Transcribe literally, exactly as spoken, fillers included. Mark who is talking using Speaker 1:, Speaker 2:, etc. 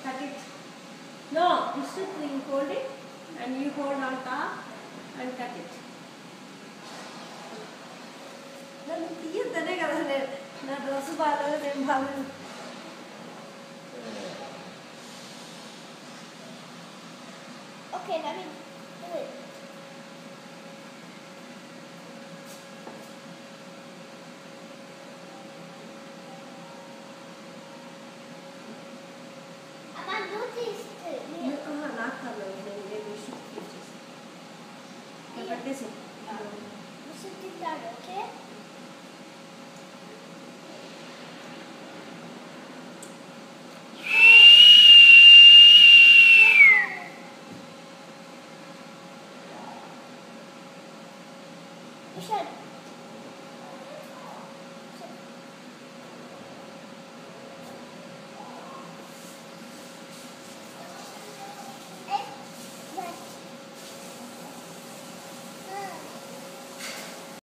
Speaker 1: cut it. No, Vishruth, you hold it and you hold on top and cut it. నన్ను తీయద్దనే కదా నేను నా dress బాగాలేదు నేను బాగాలేదు.
Speaker 2: Okay, let me do it. Amma, do this too.
Speaker 1: నాకు కాదు నేను నేను Vishruth చేసి పట్టేసి
Speaker 2: You should do that, okay?